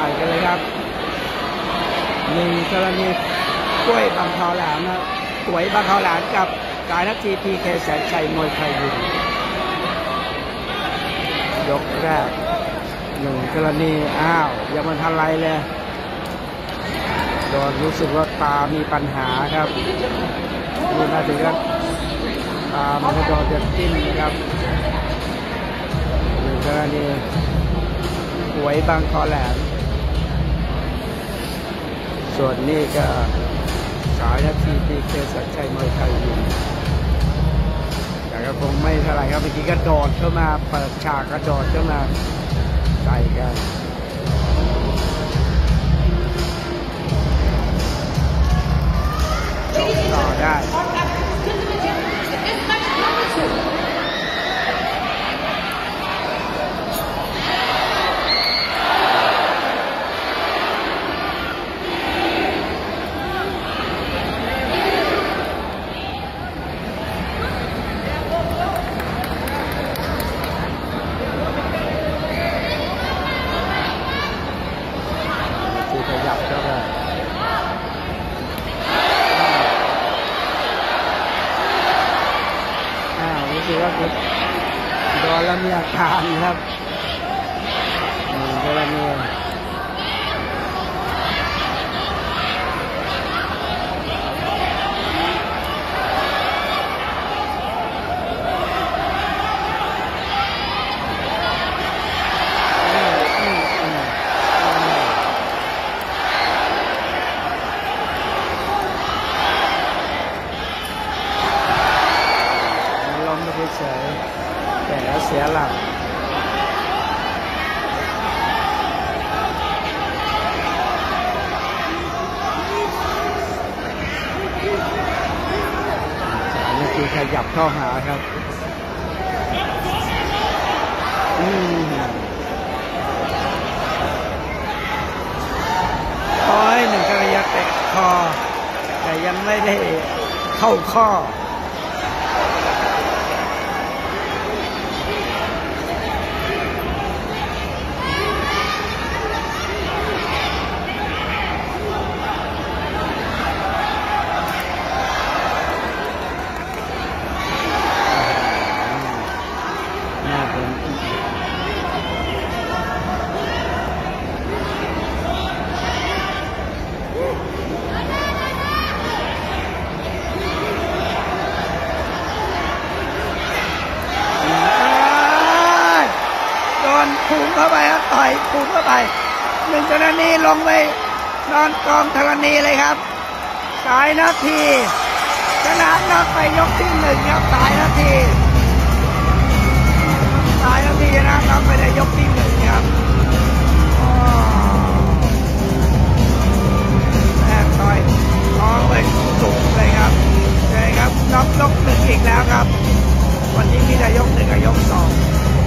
อยกันเลยครับหนึ่งกรณีกล้วยบางคอแหลมนะสวยบางคอแหลมกับกายนักทีพีเคแสนชัยมวยไทยยิมยกแรกหนึ่งกรณียังมันทันไรเลยโดนรู้สึกว่าตามีปัญหาครับดูมาถึงก็ตามันก็โดนจะจิ้มนะครับหนึ่งกรณีสวยบางคอแหลมส่วนนี้ก็สายนาทีพีเคแสนชัยมวยไทยยิมแต่ก็คงไม่เท่าไหร่ครับเมื่อกี้ก็โดดเข้ามาเปิดฉากกระโดดเข้ามาใส่กันจบต่อได้ขยับเข้าไปรู้สึกว่าโดนแล้วมีอาการครับโดนแล้วมีเฉยแต่แล้วเสียหลักนี่คือขยับเข้าหาครับหนึ่งกระยะเตะคอแต่ยังไม่ได้เข้าข้อพุ่งเข้าไปครับต่อยพุ่งเข้าไปหนึ่งกรณีลงไปนอนกองธรณีเลยครับสายนาทีชนะน็อกไปยกที่หนึ่งครับสายนาทีชนะน็อกไปในยกที่หนึ่งครับแม่ต่อยท้องไปสุกเลยครับใช่ครับน็อกยกหนึ่งอีกแล้วครับวันนี้มีแต่ยกหนึ่งกับยกสอง